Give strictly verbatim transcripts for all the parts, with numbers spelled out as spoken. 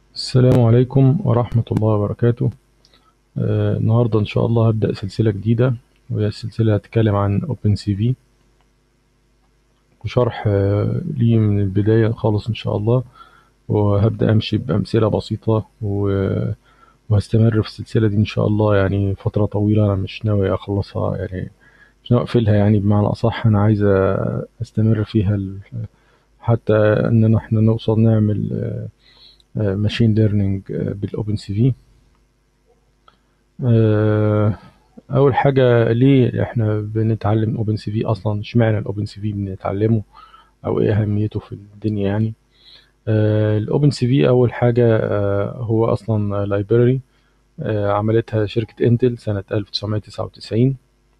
السلام عليكم ورحمة الله وبركاته. آه النهاردة إن شاء الله هبدأ سلسلة جديدة، وهي السلسلة هتتكلم عن OpenCV وشرح آه ليه من البداية خالص إن شاء الله. وهبدأ أمشي بأمثلة بسيطة و- وهستمر في السلسلة دي إن شاء الله، يعني فترة طويلة. أنا مش ناوي أخلصها، يعني مش ناوي أقفلها، يعني بمعنى أصح أنا عايز أستمر فيها ال- حتى إننا إحنا نوصل نعمل ماشين ليرنينج بالأوبن سي في. آه، اول حاجه، ليه احنا بنتعلم اوبن سي في اصلا؟ اشمعنى الاوبن سي في بنتعلمه، او ايه اهميته في الدنيا يعني؟ الاوبن سي في اول حاجه آه، هو اصلا لايبراري عملتها شركه انتل سنه ألف وتسعمية وتسعة وتسعين،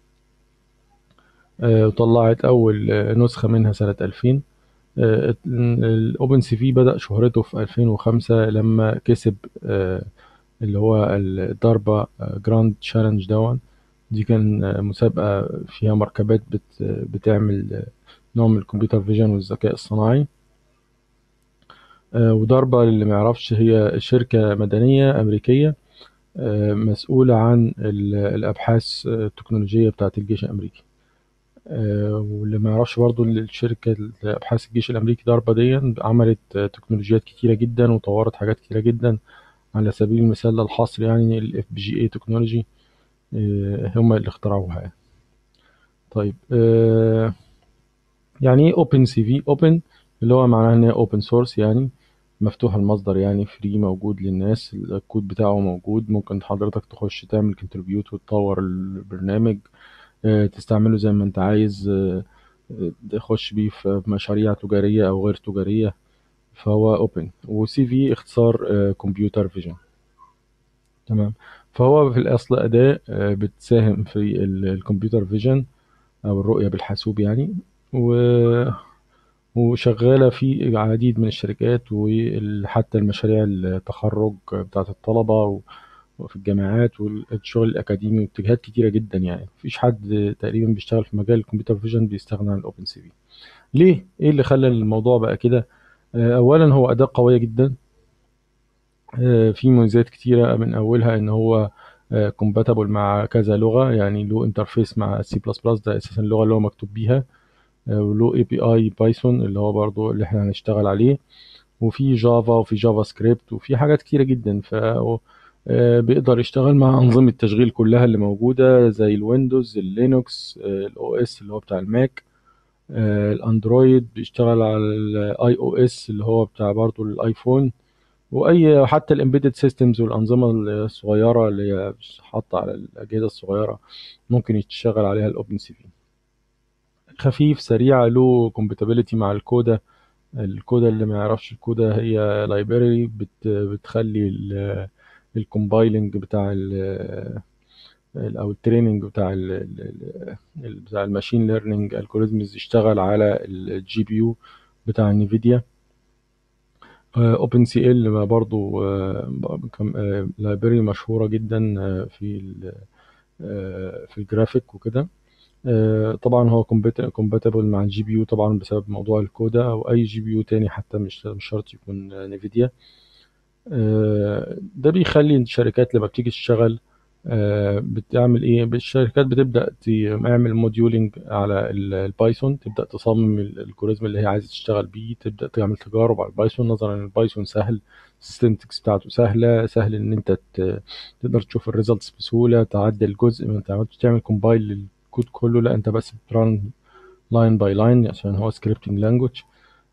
آه، وطلعت اول آه، نسخه منها سنه ألفين. الاوبن سي في بدأ شهرته في ألفين وخمسة لما كسب آه، اللي هو الضربة جراند تشالنج دون. دي كان آه، مسابقة فيها مركبات بت بتعمل آه، نوع من الكمبيوتر فيجن والذكاء الصناعي. آه، وضربة اللي ما يعرفش هي شركة مدنية أمريكية آه، مسؤولة عن ال- الأبحاث آه، التكنولوجية بتاعة الجيش الأمريكي. آه، واللي ما يعرفش برضو ال- الشركة أبحاث الجيش الأمريكي ضربة دي عملت آه، تكنولوجيات كتيرة جدا وطورت حاجات كتيرة جدا. على سبيل المثال الحصر يعني ال إف بي جي إيه تكنولوجي، آه، هم اللي اخترعوها يعني. طيب، آه، يعني ايه اوبن سي في؟ اوبن اللي هو معناه ان هي اوبن سورس، يعني مفتوح المصدر، يعني فري، موجود للناس، الكود بتاعه موجود، ممكن حضرتك تخش تعمل كنتريبيوت وتطور البرنامج، آه، تستعمله زي ما انت عايز، آه، آه، تخش بيه في مشاريع تجارية او غير تجارية. فهو اوبن. وسي في اختصار كمبيوتر فيجن. تمام. فهو في الاصل اداة آه، بتساهم في الكمبيوتر فيجن او الرؤية بالحاسوب يعني. و وشغالة في العديد من الشركات، وحتى المشاريع التخرج بتاعة الطلبة و- وفي الجامعات والشغل الأكاديمي واتجاهات كتيرة جدا. يعني مفيش حد تقريبا بيشتغل في مجال الكمبيوتر فيجن بيستغنى عن الأوبن سي في. ليه؟ إيه اللي خلى الموضوع بقى كده؟ آه، أولا هو أداة قوية جدا، آه، في مميزات كتيرة، من أولها إن هو كومباتبل مع كذا لغة، يعني له انترفيس مع سي بلس بلس، ده أساسا اللغة اللي هو مكتوب بيها، آه، وله اي بي اي بايثون اللي هو برضو اللي احنا هنشتغل عليه، وفي جافا وفي جافا سكريبت وفي حاجات كتيرة جدا. ف آه، بيقدر يشتغل مع أنظمة التشغيل كلها اللي موجودة، زي الويندوز، اللينوكس، الاو اس اللي هو بتاع الماك، آه، الاندرويد بيشتغل على الاي او اس اللي هو بتاع برضو الايفون، واي حتى الامبيدد سيستمز والانظمه الصغيره اللي هي حاطه على الاجهزه الصغيره ممكن يشتغل عليها الاوبن سي في. خفيف، سريع، له كومباتيبلتي مع الكودا. الكودا اللي ما يعرفش الكودا هي لايبراري بت بتخلي الكومبايلنج بتاع ال او التريننج بتاع ال ال- ال- بتاع الماشين ليرنينج الجوريزمز يشتغل على الجي بي يو بتاع نيفيديا. اوبن سي ال برضو لايبراري مشهوره جدا آه، في ال- آه، في الجرافيك وكده. آه، طبعا هو كومباتبل مع الجي بي يو طبعا بسبب موضوع الكودا، او اي جي بي يو تاني حتى، مش مش شرط يكون نيفيديا. آه، ده بيخلي الشركات لما بتيجي تشتغل آه، بتعمل ايه؟ الشركات بتبدا تعمل موديولنج على ال- البايثون، تبدا تصمم ال- الالجوريزم اللي هي عايزه تشتغل بيه، تبدا تعمل تجارب على البايثون، نظرا ان البايثون سهل، السنتكس بتاعته سهله، سهل ان انت ت- تقدر تشوف الريزلتس بسهوله، تعدل جزء، ما انت عملتش تعمل كومبايل للكود كله، لا انت بس بتران لاين باي لاين عشان هو سكريبتنج لانجوج.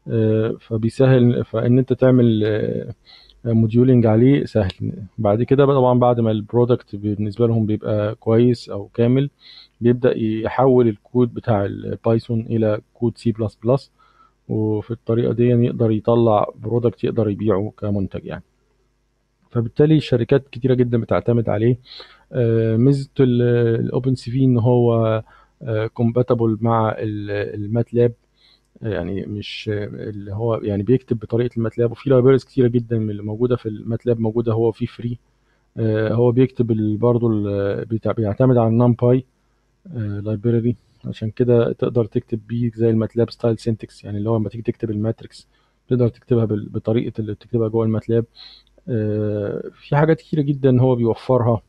فبيسهل فان انت تعمل موديولنج عليه سهل. بعد كده بقى طبعا بعد ما البرودكت بالنسبه لهم بيبقى كويس او كامل، بيبدا يحول الكود بتاع البايثون الى كود سي بلس بلس، وفي الطريقه دي يقدر يطلع برودكت يقدر يبيعه كمنتج يعني. فبالتالي شركات كتيره جدا بتعتمد عليه. آه، ميزه الاوبن سي في ان هو كومباتبل مع الماتلاب، يعني مش اللي هو يعني بيكتب بطريقه الماتلاب، وفي لايبرز كتيره جدا من اللي موجوده في الماتلاب موجوده هو في فري. هو بيكتب ال- برضه ال- بيتع- بيعتمد على النمباي لايبراري، عشان كده تقدر تكتب بيه زي الماتلاب ستايل سينتكس، يعني اللي هو لما تيجي تكتب الماتريكس تقدر تكتبها بال- بطريقه اللي بتكتبها جوه الماتلاب. آه، في حاجات كتيرة جدا هو بيوفرها.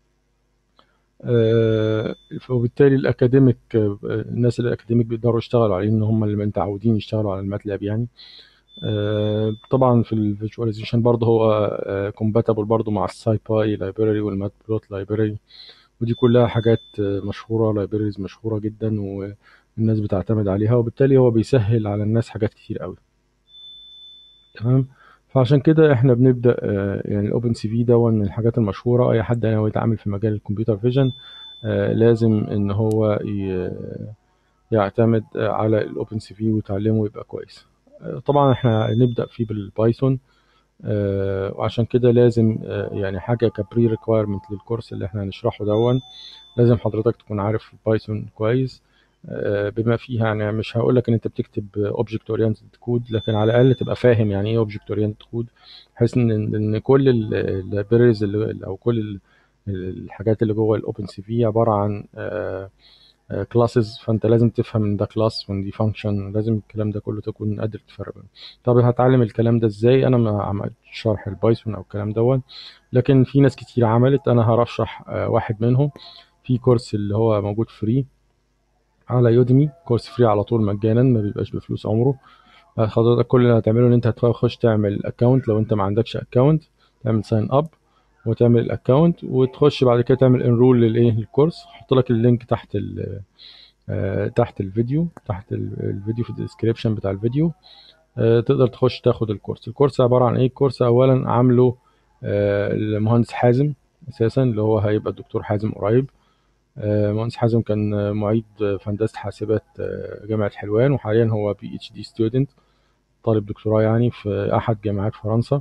آه، وبالتالي الاكاديميك، آه، الناس الاكاديميك بيقدروا يشتغلوا عليه، ان هم اللي متعودين يشتغلوا على الماتلاب يعني. آه، طبعا في الفيجواليزيشن برضه هو كومباتبل برضه مع الساي باي لايبراري والمات بلوت لايبراري، ودي كلها حاجات آه، مشهورة، لايبراريز مشهورة جدا والناس بتعتمد عليها، وبالتالي هو بيسهل على الناس حاجات كتير قوي. تمام. فعشان كده احنا بنبدأ، آه، يعني الاوبن سي في ده من الحاجات المشهورة. اي حد ناوي يتعامل في مجال الكمبيوتر فيجن آه، لازم ان هو ي- يعتمد آه، على الاوبن سي في ويتعلمه ويبقى كويس. آه، طبعا احنا نبدأ فيه بالبايثون، آه، وعشان كده لازم آه، يعني حاجة كبري ريكويرمنت للكورس اللي احنا هنشرحه دون، لازم حضرتك تكون عارف بايثون كويس. آه، بما فيها يعني مش هقول لك ان انت بتكتب اوبجكت اورينتد كود، لكن على الاقل تبقى فاهم يعني ايه اوبجكت اورينتد كود، بحيث ان ان كل اللايبريز او كل ال- الحاجات اللي جوه الاوبن سي في عباره عن كلاسز، فانت لازم تفهم ان ده كلاس وان دي فانكشن، لازم الكلام ده كله تكون قادر تفرق بينهم. طب هتعلم الكلام ده ازاي؟ انا ما عملتش شرح البايثون او الكلام دوت، لكن في ناس كتير عملت، انا هرشح آه، واحد منهم في كورس اللي هو موجود فري على يوديمي، كورس فري على طول مجانا، ما بيبقاش بفلوس عمره. حضرتك كل اللي هتعمله ان انت هتخش تعمل اكونت، لو انت ما عندكش اكونت تعمل ساين اب وتعمل الاكونت، وتخش بعد كده تعمل انرول للايه للكورس. هحط لك اللينك تحت ال آه، تحت الفيديو، تحت ال- الفيديو في الديسكريبشن بتاع الفيديو. آه، تقدر تخش تاخد الكورس. الكورس عبارة عن ايه؟ الكورس اولا عامله آه، المهندس حازم اساسا، اللي هو هيبقى الدكتور حازم قريب. آه، مهندس حازم كان آه، معيد آه، في هندسة حاسبات آه، جامعة حلوان، وحاليا هو بي اتش دي ستودنت، طالب دكتوراه يعني في أحد جامعات فرنسا.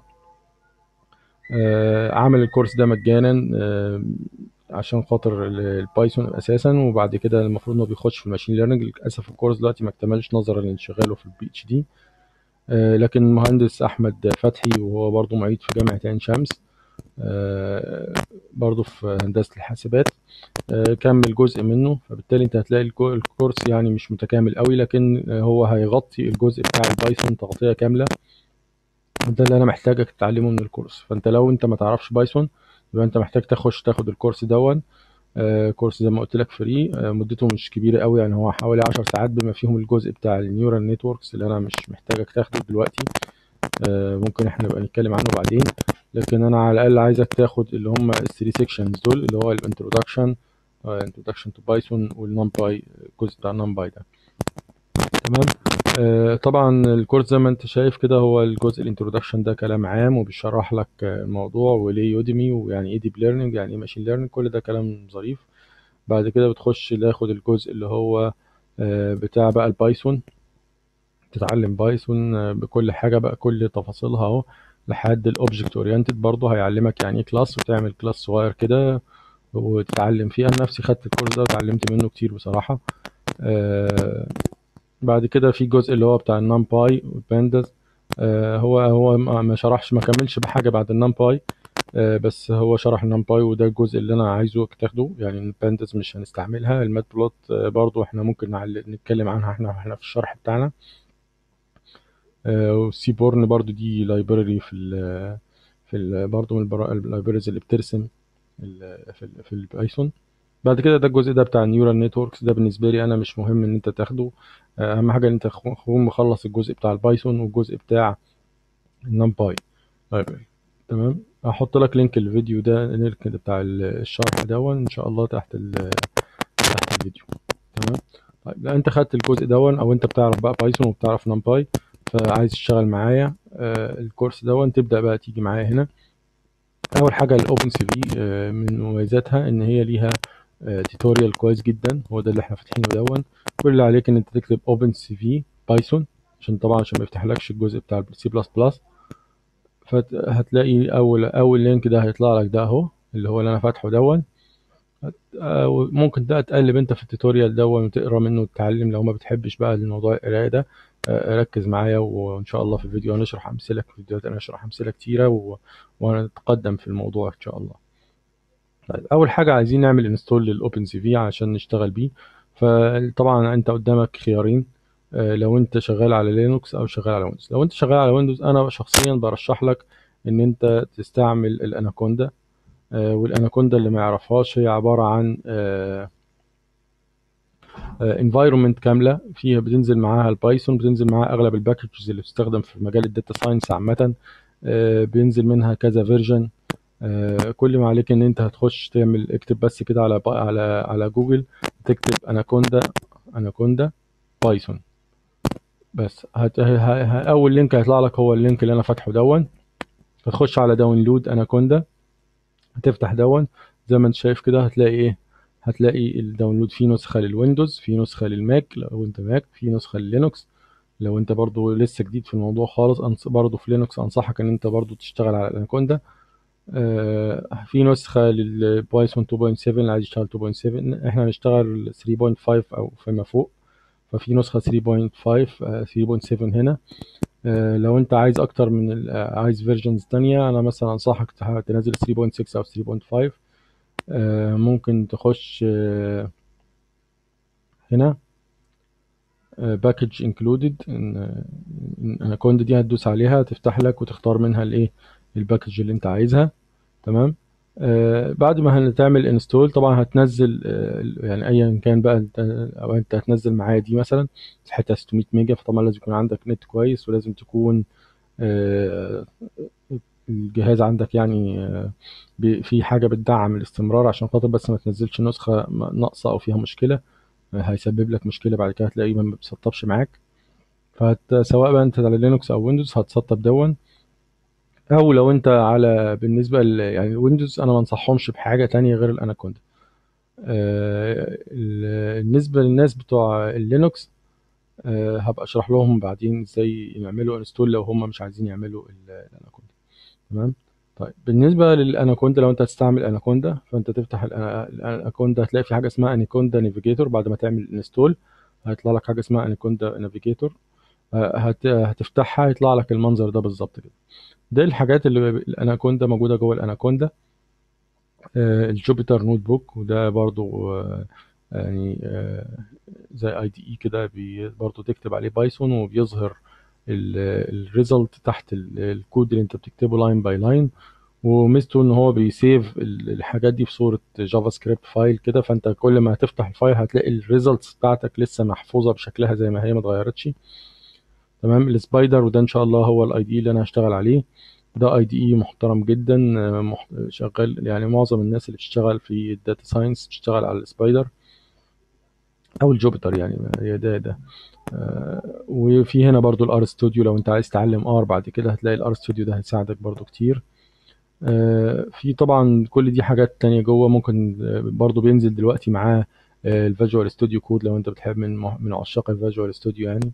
آه، عمل الكورس ده مجانا آه، عشان خاطر ال- البايثون اساسا، وبعد كده المفروض انه بيخش في الماشين ليرنينج. للاسف الكورس دلوقتي ما اكتملش نظرا لانشغاله في البي اتش دي. لكن المهندس احمد فتحي وهو برضو معيد في جامعة عين شمس، آه، برضو في هندسة الحاسبات، آه، كمل جزء منه. فبالتالي انت هتلاقي الكو- الكورس يعني مش متكامل قوي، لكن آه، هو هيغطي الجزء بتاع البايثون تغطية كاملة. ده اللي انا محتاجك تتعلمه من الكورس. فانت لو انت ما تعرفش بايثون يبقى انت محتاج تخش تاخد الكورس دون. آه، كورس زي ما قلت لك فري، آه، مدته مش كبيرة قوي يعني، هو حوالي عشر ساعات بما فيهم الجزء بتاع النيورال نتوركس اللي انا مش محتاجك تاخده دلوقتي. آه، ممكن احنا نبقى نتكلم عنه بعدين، لكن انا على الاقل عايزك تاخد اللي هم الثري سيكشنز دول، اللي هو الانترودكشن، انترودكشن تو بايثون، والنمباي، الجزء بتاع النمباي ده. تمام. آه، طبعا الكورس زي ما انت شايف كده، هو الجزء الانترودكشن ده كلام عام وبيشرح لك آه، الموضوع وليه يوديمي، ويعني ايه ديب ليرنينج، يعني ايه ماشين ليرنينج، كل ده كلام ظريف. بعد كده بتخش تاخد الجزء اللي هو آه، بتاع بقى البايثون، تتعلم بايثون آه، بكل حاجة بقى، كل تفاصيلها اهو، لحد الاوبجكت اورينتد برضه هيعلمك يعني ايه كلاس، وتعمل كلاس صغير كده وتتعلم فيه. انا نفسي خدت الكورس ده وتعلمت منه كتير بصراحة. آه، بعد كده في جزء اللي هو بتاع النمباي والبانداز. آه، هو هو ما ما شرحش، ما كملش بحاجة بعد النمباي، آه، بس هو شرح النمباي وده الجزء اللي انا عايزه تاخده. يعني البانداز مش هنستعملها، المات بلوت آه، برضو احنا ممكن نعل- نتكلم عنها احنا احنا في الشرح بتاعنا. آه، والسي بورن برضو دي لايبراري في ال في ال برضو من اللايبراريز اللي بترسم ال- في ال في البايثون. بعد كده ده الجزء ده بتاع النيورال نتوركس، ده بالنسبه لي انا مش مهم ان انت تاخده. آه، اهم حاجه ان انت تكون مخلص الجزء بتاع البايثون والجزء بتاع النمباي لايبراري. تمام. هحط لك لينك الفيديو ده، اللينك بتاع الشرح دون ان شاء الله تحت ال- تحت الفيديو. تمام. طيب لا انت خدت الجزء دون، او انت بتعرف بقى بايثون وبتعرف نمباي، فعايز تشتغل معايا آه، الكورس دون، تبدا بقى تيجي معايا هنا. اول حاجه الاوبن سي في من مميزاتها ان هي ليها توتوريال كويس جدا، هو ده اللي احنا فاتحينه دون. كل اللي عليك ان انت تكتب اوبن سي في بايثون، عشان طبعا عشان ما يفتحلكش الجزء بتاع السي بلس بلس. فهتلاقي اول اول لينك ده هيطلع لك، ده اهو اللي هو اللي انا فاتحه دون. آه، ممكن ده تقلب انت في التوتوريال ده وتقرا منه وتتعلم. لو ما بتحبش بقى الموضوع القرايه ده، آه، ركز معايا، وان شاء الله في الفيديو هنشرح امثله، في فيديوهات انا هشرح امثله كتيره و... وهنتقدم في الموضوع ان شاء الله. طيب اول حاجه عايزين نعمل انستول للاوبن سي في عشان نشتغل بيه. فطبعا انت قدامك خيارين، آه، لو انت شغال على لينوكس او شغال على ويندوز. لو انت شغال على ويندوز انا شخصيا برشح لك ان انت تستعمل الاناكوندا. آه، والاناكوندا اللي ما يعرفهاش هي عباره عن انفايرمنت كامله، فيها بتنزل معاها البايثون، بتنزل معاها اغلب الباكجز اللي بتستخدم في مجال الداتا ساينس عامه. آه، بينزل منها كذا فيرجن. كل ما عليك ان انت هتخش تعمل اكتب بس كده على على على جوجل، تكتب اناكوندا، اناكوندا بايثون بس. هت... ه... ه... اول لينك هيطلع لك هو اللينك اللي انا فاتحه دون. هتخش على داونلود اناكوندا، هتفتح دون. زي ما انت شايف كده هتلاقي ايه؟ هتلاقي الداونلود فيه نسخة للويندوز، في نسخة للماك لو انت ماك، في نسخة للينكس لو انت برضو لسه جديد في الموضوع خالص. أنص... برضو في لينكس انصحك ان انت برضو تشتغل على الاناكوندا. آه في نسخة للبايثون اتنين نقطة سبعة اللي عايز يشتغل اتنين نقطة سبعة، احنا هنشتغل تلاتة نقطة خمسة او فيما فوق. ففي نسخة تلاتة نقطة خمسة، آه، تلاتة نقطة سبعة هنا. آه، لو انت عايز اكتر من ال- آه، عايز فيرجنز تانية، انا مثلا انصحك تح- تنزل تلاتة نقطة ستة او تلاتة نقطة خمسة. آه، ممكن تخش آه، هنا باكج انكلودد، اناكوندا دي هتدوس عليها تفتح لك وتختار منها الايه، الباكج اللي انت عايزها. تمام. آه بعد ما هتعمل انستول طبعا هتنزل آه يعني ايا كان بقى انت، او انت هتنزل معايا دي مثلا حتى ستمية ميجا، فطبعا لازم يكون عندك نت كويس، ولازم تكون آه الجهاز عندك يعني آه بي- في حاجة بتدعم الاستمرار، عشان خاطر بس ما تنزلش نسخة م- ناقصة او فيها مشكلة. آه هيسبب لك مشكلة بعد كده، هتلاقيه ما بيسطبش معاك. فسواء بقى انت على لينكس او ويندوز هتسطب دون. او لو انت على بالنسبة ل يعني ويندوز، انا ما انصحهمش بحاجة تانية غير الاناكوندا. آه، ال- بالنسبة للناس بتوع اللينكس، آه، هبقى اشرح لهم بعدين ازاي يعملوا انستول لو هم مش عايزين يعملوا ال- الاناكوندا. تمام. طيب بالنسبة للاناكوندا، لو انت هتستعمل اناكوندا فانت تفتح الأنا- الاناكوندا، هتلاقي في حاجة اسمها اناكوندا نافيجيتور. بعد ما تعمل انستول هيطلع لك حاجة اسمها اناكوندا نافيجيتور. هت- هتفتحها هيطلع لك المنظر ده بالظبط كده. ده الحاجات اللي الاناكوندا موجودة جوه الاناكوندا. آه، الجوبيتر نوت بوك، وده برضو آه، يعني آه، زي اي دي اي كده، بي- برضو تكتب عليه بايثون وبيظهر الريزلت تحت ال- الكود اللي انت بتكتبه لاين باي لاين. وميزته ان هو بيسيف ال- الحاجات دي في صورة جافا سكريبت فايل كده، فانت كل ما هتفتح الفايل هتلاقي الريزلتس بتاعتك لسه محفوظة بشكلها زي ما هي، ما اتغيرتش. تمام. السبايدر، وده ان شاء الله هو الاي دي اي اللي انا هشتغل عليه. ده اي دي اي محترم جدا، آه، مح- شغال يعني معظم الناس اللي بتشتغل في الداتا ساينس بتشتغل على السبايدر او الجوبيتر يعني. هي ده ده آه، وفي هنا برضو الار ستوديو، لو انت عايز تتعلم ار بعد كده هتلاقي الار ستوديو ده هيساعدك برضو كتير. آه، في طبعا كل دي حاجات تانية جوه. ممكن آه، برضو بينزل دلوقتي معاه الفيجوال ستوديو كود، لو انت بتحب من من عشاق الفيجوال ستوديو يعني.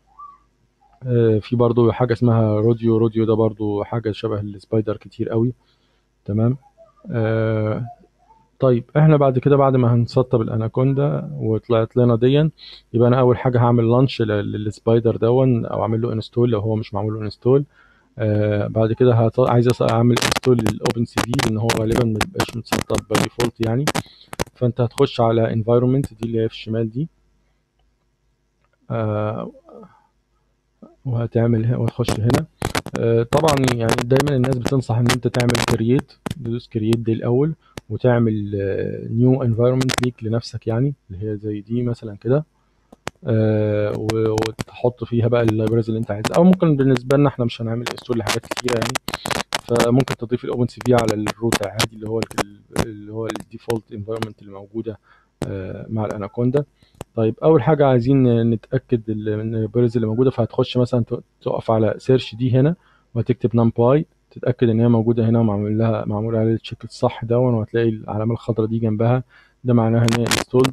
آه، في برضو حاجة اسمها روديو. روديو ده برضو حاجة شبه السبايدر كتير قوي. تمام. آه طيب احنا بعد كده، بعد ما هنسطب الاناكوندا وطلعت لنا ديا، يبقى انا اول حاجة هعمل لانش للسبايدر دون، او اعمل له انستول لو هو مش معمول له انستول. آه بعد كده هط... عايز أص- اعمل انستول للاوبن سي في، لان هو غالبا ما بيبقاش متسطب باي ديفولت يعني. فانت هتخش على انفايرمنت دي اللي هي في الشمال دي. آه وهتعمل ه- وتخش هنا. آه، طبعا يعني دايما الناس بتنصح ان انت تعمل كرييت، تدوس كرييت دي الاول، وتعمل نيو انفايرمنت ليك لنفسك يعني، اللي هي زي دي مثلا كده. آه، و- وتحط فيها بقى اللايبرز اللي انت عايزها، او ممكن بالنسبه لنا احنا مش هنعمل انستول لحاجات كتيره يعني، فممكن تضيف الاوبن سي في على الروت عادي، اللي هو ال- اللي هو الديفولت انفايرمنت اللي موجوده آه، مع الاناكوندا. طيب اول حاجه عايزين نتاكد ال- من اللايبرز اللي موجوده، فهتخش مثلا ت- تقف على سيرش دي هنا، وهتكتب نمباي، تتاكد ان هي موجوده هنا ومعمول لها معمول عليها التشيك الصح ده، وهتلاقي العلامه الخضراء دي جنبها، ده معناها ان هي انستولد.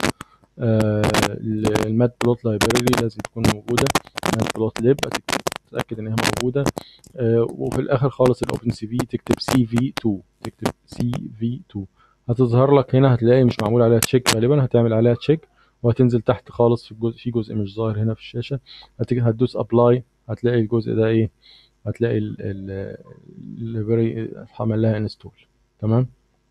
المات بلوت لايبراري لازم تكون موجوده. مات بلوت ليب تتاكد ان هي موجوده. آه، وفي الاخر خالص الاوبن سي في تكتب سي في اتنين، تكتب سي في اتنين، هتظهر لك هنا. هتلاقي مش معمول عليها تشيك غالبا، هتعمل عليها تشيك، وهتنزل تحت خالص في الجزء، في جزء مش ظاهر هنا في الشاشه. هتيجي هتدوس ابلاي، هتلاقي الجزء ده ايه، هتلاقي الليبراري اتعمل لها انستول. تمام.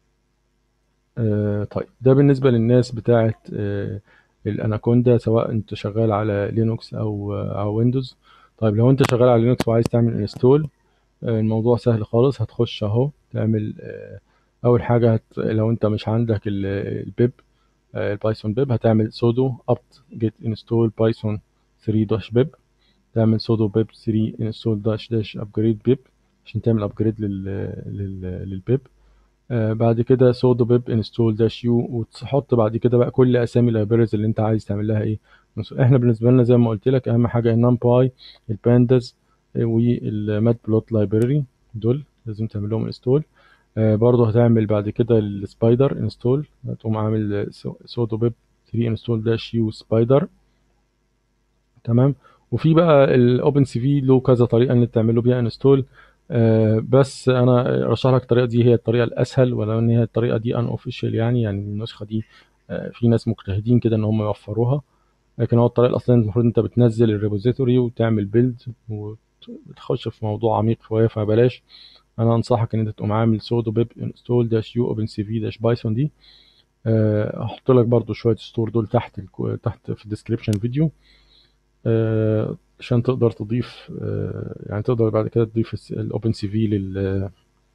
آه طيب ده بالنسبه للناس بتاعه آه الاناكوندا، سواء انت شغال على لينوكس او او ويندوز. طيب لو انت شغال على لينوكس وعايز تعمل انستول، آه، الموضوع سهل خالص. هتخش اهو تعمل آه، اول حاجه هت... لو انت مش عندك ال- البيب، آه، البايثون بيب، هتعمل sudo apt get install python ثري dash bib. تعمل sudo pip ثري install dash dash upgrade bib عشان تعمل upgrade لل لل للبيب. آه بعد كده sudo pip install dash u، وتحط بعد كده بقى كل اسامي اللايبريز اللي انت عايز تعمل لها ايه. نص- احنا بالنسبه لنا زي ما قلت لك اهم حاجه النمباي، البانداز، والمات بلوت لايبراري، دول لازم تعمل لهم انستول. آه برضه هتعمل بعد كده السبايدر انستول، هتقوم عامل sudo pip ثري install dash u spider. تمام. وفي بقى الاوبن سي في له كذا طريقه ان تعملوا بيها انستول، آه بس انا ارشح لك الطريقه دي، هي الطريقه الاسهل، ولو ان هي الطريقه دي ان اوفيشال يعني يعني النسخه دي آه في ناس مجتهدين كده ان هم يوفروها، لكن هو الطريقه الاصليه المفروض انت بتنزل الريبوزيتوري وتعمل بيلد وتخش في موضوع عميق شويه، فبلاش. انا انصحك ان انت تقوم عامل sudo pip install dash u opencv dash python دي. آه، هحط لك برضو شويه ستور دول تحت الكو... تحت في الديسكريبشن فيديو، آه، عشان تقدر تضيف، آه، يعني تقدر بعد كده تضيف الاوبن سي في لل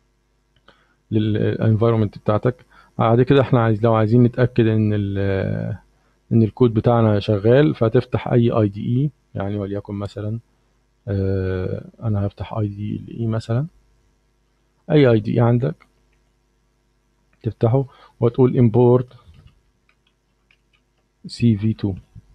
للانفايرمنت بتاعتك. بعد كده احنا عايز لو عايزين نتاكد ان ال ان الكود بتاعنا شغال، فهتفتح اي اي دي اي، يعني وليكن مثلا آه، انا هفتح اي دي اي مثلا، اي اي دي اي عندك تفتحه وتقول import سي في تو،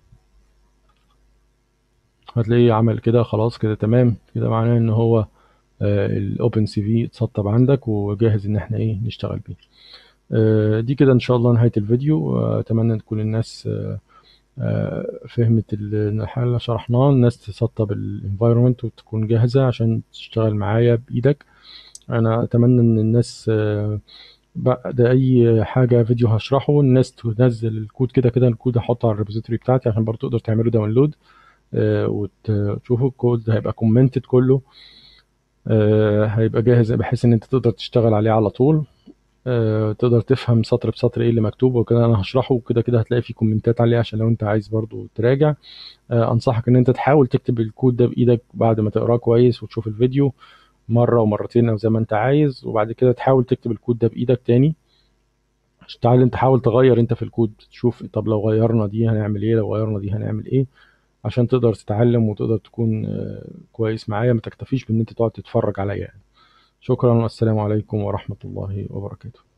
هتلاقيه عمل كده. خلاص كده تمام، كده معناه ان هو الاوبن سي في اتسطب عندك وجاهز ان احنا ايه نشتغل بيه. آه، دي كده ان شاء الله نهاية الفيديو. آه، اتمنى تكون الناس آه، آه، فهمت ال- الحل اللي شرحناه، الناس تسطب الانفايرمنت وتكون جاهزة عشان تشتغل معايا بايدك. انا اتمنى ان الناس آه، بعد اي حاجة فيديو هشرحه الناس تنزل الكود، كده كده الكود هحطه على الريبوزيتوري بتاعتي عشان برضه تقدر تعمله داونلود وتشوفوا الكود هيبقى كومنتد كله، آه، هيبقى جاهز بحيث ان انت تقدر تشتغل عليه على طول. آه، تقدر تفهم سطر بسطر ايه اللي مكتوب وكده، انا هشرحه وكده كده هتلاقي فيه كومنتات عليه عشان لو انت عايز برضو تراجع. آه، انصحك ان انت تحاول تكتب الكود ده بايدك بعد ما تقراه كويس وتشوف الفيديو مرة ومرتين او زي ما انت عايز، وبعد كده تحاول تكتب الكود ده بايدك تاني عشان تعال تحاول تغير انت في الكود، تشوف طب لو غيرنا دي هنعمل ايه، لو غيرنا دي هنعمل ايه، عشان تقدر تتعلم وتقدر تكون آه، كويس معايا، ما تكتفيش بان انت تقعد تتفرج عليا يعني. شكرا والسلام عليكم ورحمة الله وبركاته.